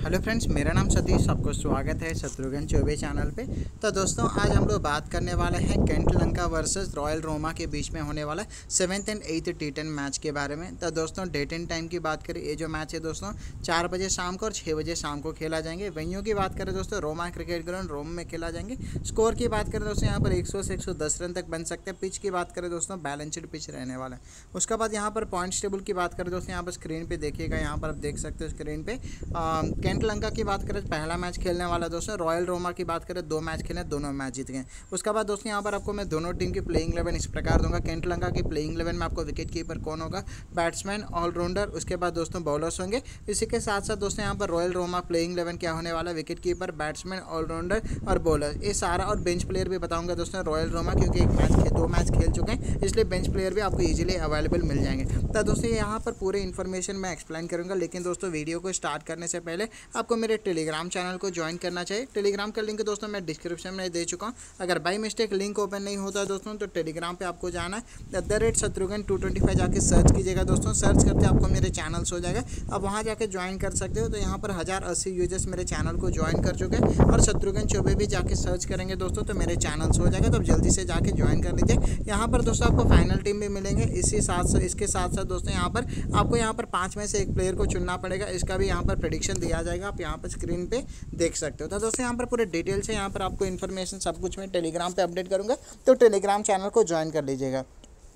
Hello friends, मेरा नाम सतीश। आपको स्वागत है शत्रुघ्न चौबे चैनल पे। तो दोस्तों, आज हम लोग बात करने वाले हैं Kent Lanka versus Royal Roma के बीच में होने वाला 7th and 8th T10 match के बारे में। तो दोस्तों, डेट एंड टाइम की बात करें, ये जो मैच है दोस्तों 4 बजे शाम को और 6 बजे शाम को खेला जाएंगे। वेन्यू की बात करें दोस्तों, रोमा क्रिकेट ग्राउंड रोम में खेला जाएंगे। स्कोर की बात करें दोस्तों, यहाँ पर 100 से 110 रन तक बन सकते हैं। पिच की बात करें दोस्तों, बैलेंस्ड पिच रहने वाला है। उसके बाद यहाँ पर पॉइंट्स टेबल की बात करें दोस्तों, यहाँ पर स्क्रीन पर देखिएगा, यहाँ पर आप देख सकते हो स्क्रीन पर। केंट लंका की बात करें, पहला मैच खेलने वाला दोस्तों। रॉयल रोमा की बात करें, 2 मैच खेले, दोनों मैच जीत गए। उसके बाद दोस्तों, यहाँ पर आपको मैं दोनों टीम की प्लेइंग 11 इस प्रकार दूंगा। केंट लंका की प्लेइंग 11 में आपको विकेट कीपर कौन होगा, बैट्समैन, ऑलराउंडर, उसके बाद दोस्तों बॉलर्स होंगे। इसी के साथ साथ दोस्तों यहाँ पर रॉयल रोमा प्लेइंग 11 क्या होने वाला, विकेट कीपर, बैट्समैन, ऑलराउंडर और बॉलर, ये सारा, और बेंच प्लेयर भी बताऊंगा दोस्तों रॉयल रोमा, क्योंकि 2 मैच खेल चुके हैं, इसलिए बेंच प्लेयर भी आपको ईजिली अवेलेबल मिल जाएंगे। तो दोस्तों, यहाँ पर पूरे इन्फॉर्मेशन मैं एक्सप्लेन करूँगा, लेकिन दोस्तों वीडियो को स्टार्ट करने से पहले आपको मेरे टेलीग्राम चैनल को ज्वाइन करना चाहिए। टेलीग्राम का लिंक दोस्तों मैं डिस्क्रिप्शन में दे चुका हूँ। अगर बाई मिस्टेक लिंक ओपन नहीं होता है दोस्तों, तो टेलीग्राम पे आपको जाना है, @शत्रुघ्न 225 जाके सर्च कीजिएगा दोस्तों। सर्च करके आपको मेरे चैनल्स हो जाएगा, आप वहाँ जाके ज्वाइन कर सकते हो। तो यहाँ पर 1080 यूजर्स मेरे चैनल को ज्वाइन कर चुके हैं, और शत्रुघ्न चौबे भी जाके सर्च करेंगे दोस्तों, तो मेरे चैनल्स हो जाएगा। तो आप जल्दी से जाके ज्वाइन कर लीजिए। यहाँ पर दोस्तों आपको फाइनल टीम भी मिलेंगे। इसके साथ साथ दोस्तों यहाँ पर आपको यहाँ पर 5 में से एक प्लेयर को चुनना पड़ेगा। इसका भी यहाँ पर प्रेडिक्शन दिया जाएगा, आप यहाँ पर स्क्रीन पे देख सकते हो। तो दोस्तों यहाँ पर पूरे डिटेल्स है, यहाँ पर आपको इन्फॉर्मेशन सब कुछ मैं टेलीग्राम पे अपडेट करूँगा, तो टेलीग्राम चैनल को ज्वाइन कर लीजिएगा।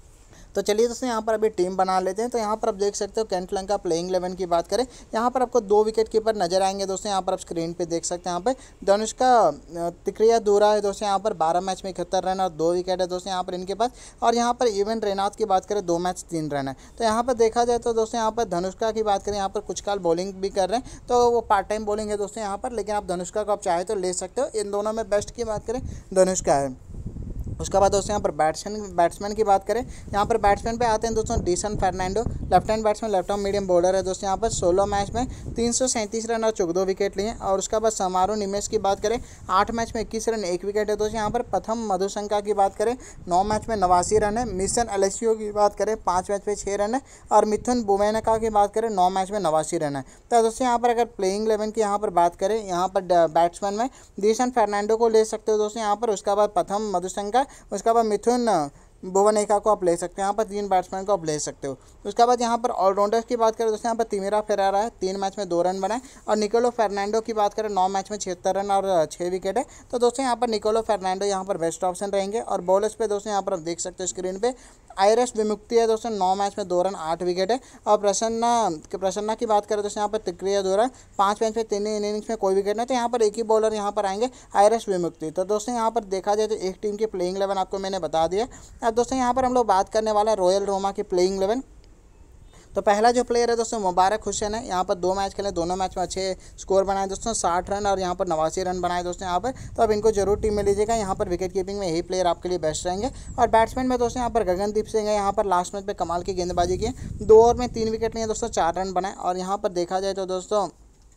तो चलिए दोस्तों, यहाँ पर अभी टीम बना लेते हैं। तो यहाँ पर आप देख सकते हो केंट लंका प्लेइंग 11 की बात करें, यहाँ पर आपको 2 विकेट कीपर नजर आएंगे दोस्तों। यहाँ पर आप स्क्रीन पे देख सकते हैं, यहाँ पे धनुष्का तिक्रिया दूरा है दोस्तों, यहाँ पर 12 मैच में 71 रन और 2 विकेट है दोस्तों यहाँ पर इनके पास। और यहाँ पर इवन रेनाथ की बात करें, 2 मैच 3 रन है। तो यहाँ पर देखा जाए तो दोस्तों, यहाँ पर धनुष्का की बात करें, यहाँ पर कुछ काल बॉलिंग भी कर रहे हैं, तो वो पार्ट टाइम बॉलिंग है दोस्तों यहाँ पर, लेकिन आप धनुष्का को आप चाहे तो ले सकते हो। इन दोनों में बेस्ट की बात करें, धनुष्का है। उसके बाद दोस्तों यहाँ पर बैट्समैन की बात करें, यहाँ पर बैट्समैन पे आते हैं दोस्तों Deesan Fernando, left hand batsman, left arm medium bowler है दोस्तों। यहाँ पर 16 मैच में 337 रन और 14 विकेट लिए। और उसके बाद समारोह निमेश की बात करें, 8 मैच में 21 रन 1 विकेट है दोस्तों। यहाँ पर प्रथम मधुशंका की बात करें, 9 मैच में 89 रन है। मिशन एलेसियो की बात करें, 5 मैच में 6 रन है। और मिथुन बुवेनका की बात करें, 9 मैच में 89 रन है। तो दोस्तों यहाँ पर अगर प्लेइंग 11 की यहाँ पर बात करें, यहाँ पर बैट्समैन में डीसन फर्नांडो को ले सकते हो दोस्तों यहाँ पर। उसके बाद प्रथम मधुशंका, उसके बाद मिथुन भुवनेका को आप ले सकते हो। यहाँ पर 3 बैट्समैन को आप ले सकते हो। उसके बाद यहाँ पर ऑलराउंडर्स की बात करें दोस्तों, यहाँ पर तिमिरा फेरारा है, 3 मैच में 2 रन बनाए। और निकोलो फर्नांडो की बात करें, 9 मैच में 76 रन और 6 विकेट है। तो दोस्तों यहाँ पर निकोलो फर्नांडो यहाँ पर बेस्ट ऑप्शन रहेंगे। और बॉलर्स पे दोस्तों यहाँ पर आप देख सकते हो स्क्रीन पे, आयरस विमुक्ति है दोस्तों, 9 मैच में 2 रन 8 विकेट है। और प्रसन्ना की बात करें दोस्तों, यहाँ पर तिक्रिया दूरा, 5 मैच में 3 इनिंग्स में कोई विकेट नहीं। तो यहाँ पर एक ही बॉलर यहाँ पर आएंगे, आयरस विमुक्ति। तो दोस्तों यहाँ पर देखा जाए तो एक टीम की प्लेइंग 11 आपको मैंने बता दिया। अब दोस्तों यहाँ पर हम लोग बात करने वाला है रॉयल रोमा की प्लेइंग 11। तो पहला जो प्लेयर है दोस्तों मुबारक हुसैन है। यहाँ पर 2 मैच खेले, दोनों मैच में अच्छे स्कोर बनाए दोस्तों, 60 रन और यहाँ पर 89 रन बनाए दोस्तों यहाँ पर। तो अब इनको जरूर टीम में लीजिएगा। यहाँ पर विकेट कीपिंग में यही प्लेयर आपके लिए बेस्ट रहेंगे। और बैट्समैन में दोस्तों यहाँ पर गगनदीप सिंह है। यहाँ पर लास्ट मैच में कमाल की गेंदबाजी की है, 2 ओवर में 3 विकेट लिए दोस्तों, 4 रन बनाए। और यहाँ पर देखा जाए तो दोस्तों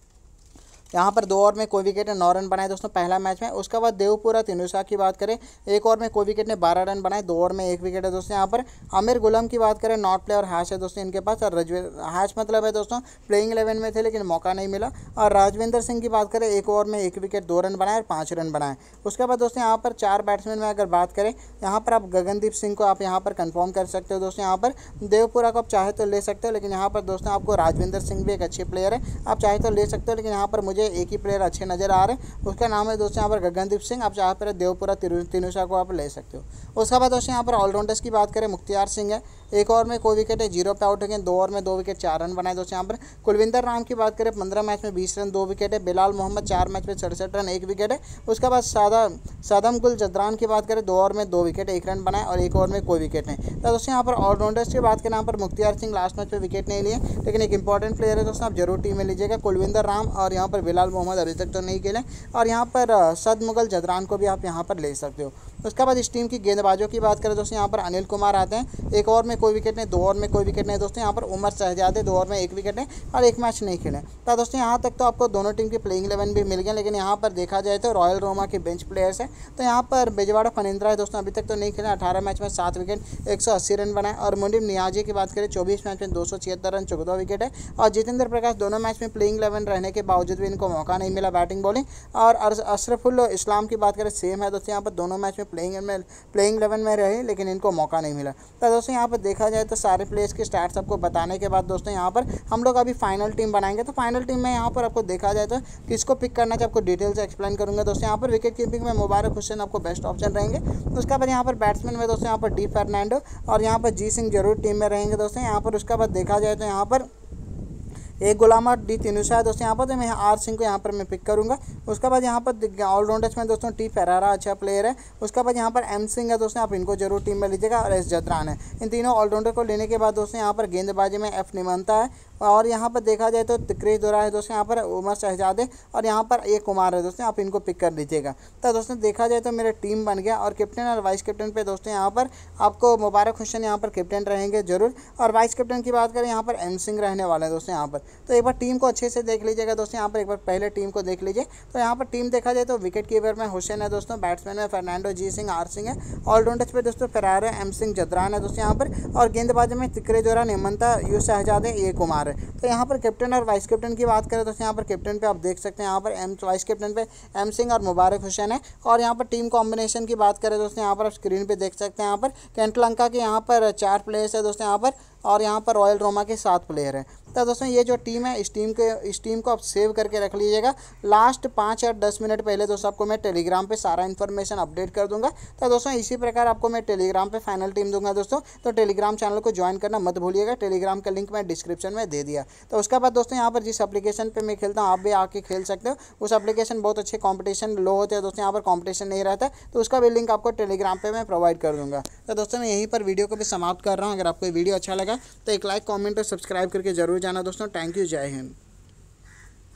यहाँ पर 2 ओवर में कोई विकेट ने 9 रन बनाए दोस्तों पहला मैच में। उसके बाद देवपुरा तिनुसा की बात करें, 1 ओवर में कोई विकेट ने 12 रन बनाए, 2 ओवर में 1 विकेट है दोस्तों यहाँ पर। आमिर गुलाम की बात करें, नॉट प्लेयर हैश है दोस्तों इनके पास। और हैश मतलब है दोस्तों प्लेइंग 11 में थे लेकिन मौका नहीं मिला। और राजविंदर सिंह की बात करें, 1 ओवर में 1 विकेट, 2 रन बनाए और 5 रन बनाए। उसके बाद दोस्तों यहाँ पर 4 बैट्समैन में अगर बात करें, यहाँ पर आप गगनदीप सिंह को आप यहाँ पर कन्फर्म कर सकते हो दोस्तों। यहाँ पर देवपुरा को आप चाहे तो ले सकते हो, लेकिन यहाँ पर दोस्तों आपको राजविंदर सिंह भी एक अच्छे प्लेयर है, आप चाहे तो ले सकते हो। लेकिन यहाँ पर मुझे एक ही प्लेयर अच्छे नजर आ रहे हैं, उसका नाम है दोस्तों यहाँ पर गगनदीप सिंह। आप चाहे पर देवपुरा तिनुसा को आप ले सकते हो। उसके बाद दोस्तों यहाँ पर ऑलराउंडर्स की बात करें, मुख्तियार सिंह है, 1 ओवर में कोई विकेट है, 0 पे आउट है, 2 ओवर में 2 विकेट, 4 रन बनाए दोस्तों यहाँ पर। कुलविंदर राम की बात करें, 15 मैच में 20 रन 2 विकेट है। बिलाल मोहम्मद 4 मैच में 67 रन 1 विकेट है। उसके बाद सादम गुल जदरान की बात करें, 2 ओवर में 2 विकेट 1 रन बनाए और 1 ओवर में कोई विकेट नहीं। तो दोस्तों यहाँ पर ऑलराउंडर्स की बात करें, यहाँ पर मुख्तियार सिंह लास्ट मैच में विकेट नहीं लिए, लेकिन एक इंपॉर्टेंट प्लेयर है दोस्तों, आप जरूर टीम में लीजिएगा। कुलविंदर राम और यहाँ पर बिलाल मोहम्मद अभी तक तो नहीं खेले। और यहाँ पर सद मुगल जदरान को भी आप यहाँ पर ले सकते हो। उसके बाद इस टीम की गेंदबाजों की बात करें दोस्तों यहाँ पर अनिल कुमार आते हैं, 1 ओवर में कोई विकेट नहीं, 2 ओवर में कोई विकेट नहीं दोस्तों। यहाँ पर उमर शहजादे 2 ओवर में 1 विकेट है और 1 मैच नहीं खेले। तो दोस्तों यहाँ तक तो आपको दोनों टीम की प्लेइंग 11 भी मिल गए, लेकिन यहाँ पर देखा जाए तो रॉयल रोमा के बेंच प्लेयर्स है। तो यहाँ पर बेजवाड़ा फनिंद्रा है दोस्तों, अभी तक तो नहीं खेले, 18 मैच में 7 विकेट 180 रन बनाए। और मुंडिम नियाजी की बात करें 24 मैच में 276 रन 14 विकेट है। और जितेंद्र प्रकाश दोनों मैच में प्लेइंग 11 रहने के बावजूद भी इनको मौका नहीं मिला बैटिंग बॉलिंग। और अशरफुल इस्लाम की बात करें सेम है दोस्तों, यहाँ पर दोनों मैच में प्लेइंग 11 में रहे, लेकिन इनको मौका नहीं मिला। तो दोस्तों यहाँ पर देखा जाए तो सारे प्लेयर्स के स्टार्ट्स आपको बताने के बाद दोस्तों यहाँ पर हम लोग अभी फाइनल टीम बनाएंगे। तो फाइनल टीम में यहाँ पर आपको देखा जाए तो किसको पिक करना चाहिए आपको डिटेल से एक्सप्लेन करूंगा दोस्तों। यहाँ पर विकेट कीपिंग में मुबारक हुसैन आपको बेस्ट ऑप्शन रहेंगे। उसके बाद यहाँ पर बैट्समैन में दोस्तों यहाँ पर डी फर्नांडो और यहाँ पर जी सिंह जरूर टीम में रहेंगे दोस्तों। यहाँ पर उसके बाद देखा जाए तो यहाँ पर एक गुलामा डी तिनुसा है दोस्तों यहाँ पर, तो मैं आर सिंह को यहाँ पर मैं पिक करूँगा। उसके बाद यहाँ पर ऑलराउंडर्स में दोस्तों टी फेरारा अच्छा प्लेयर है। उसके बाद यहाँ पर एम सिंह है दोस्तों, आप इनको जरूर टीम में लीजिएगा। और एस जतरान है। इन तीनों ऑलराउंडर को लेने के बाद दोस्तों यहाँ पर गेंदबाजी में एफ निमंता है। और यहाँ पर देखा जाए तो क्रिस दोरा है दोस्तों, यहाँ पर उमर शहजादे और यहाँ पर ए कुमार है दोस्तों, आप इनको पिक कर लीजिएगा। तो दोस्तों देखा जाए तो मेरा टीम बन गया। और कैप्टन और वाइस कैप्टन पे दोस्तों यहाँ पर आपको मुबारक हुसैन यहाँ पर कैप्टन रहेंगे जरूर। और वाइस कैप्टन की बात करें यहाँ पर एम सिंह रहने वाले हैं दोस्तों यहाँ पर। तो एक बार टीम को अच्छे से देख लीजिएगा दोस्तों, यहाँ पर एक बार पहले टीम को देख लीजिए। तो यहाँ पर टीम देखा जाए तो विकेट कीपर में हुसैन है दोस्तों, बैट्समैन में फर्नांडो जी सिंह आर सिंह है, ऑलराउंडर्स पे दोस्तों फेरारा एम सिंह जदरान है दोस्तों यहाँ पर। और गेंदबाजी में तिकरे जोरा निमंता यू शहजादे ए कुमार है। तो यहाँ पर कैप्टन और वाइस कैप्टन की बात करें दोस्तों, यहाँ पर कैप्टन पे आप देख सकते हैं यहाँ पर वाइस कैप्टन पे एम सिंह और मुबारक हुसैन है। और यहाँ पर टीम कॉम्बिनेशन की बात करें दोस्तों, यहाँ पर आप स्क्रीन पे देख सकते हैं यहाँ पर कैंट लंका के यहाँ पर 4 प्लेयर्स है दोस्तों यहाँ पर। और यहाँ पर रॉयल रोमा के 7 प्लेयर हैं। तो दोस्तों ये जो टीम है इस टीम को आप सेव करके रख लीजिएगा। लास्ट 5 या 10 मिनट पहले दोस्तों आपको मैं टेलीग्राम पे सारा इन्फॉर्मेशन अपडेट कर दूंगा। तो दोस्तों इसी प्रकार आपको मैं टेलीग्राम पे फाइनल टीम दूंगा दोस्तों। तो टेलीग्राम चैनल को ज्वाइन करना मत भूलिएगा, टेलीग्राम का लिंक मैं डिस्क्रिप्शन में दे दिया। तो उसके बाद दोस्तों यहाँ पर जिस एप्लीकेशन पर मैं खेलता हूँ आप भी आके खेल सकते हो। उस एप्लीकेशन बहुत अच्छे कॉम्पिटिशन लो होते हैं दोस्तों, यहाँ पर कॉम्पिटिशन नहीं रहता। तो उसका भी लिंक आपको टेलीग्राम पर मैं प्रोवाइड कर दूँगा। तो दोस्तों मैं यहीं पर वीडियो को भी समाप्त कर रहा हूँ। अगर आपको वीडियो अच्छा लगा तो एक लाइक कमेंट और सब्सक्राइब करके जरूर जाना दोस्तों। थैंक यू, जय हिंद।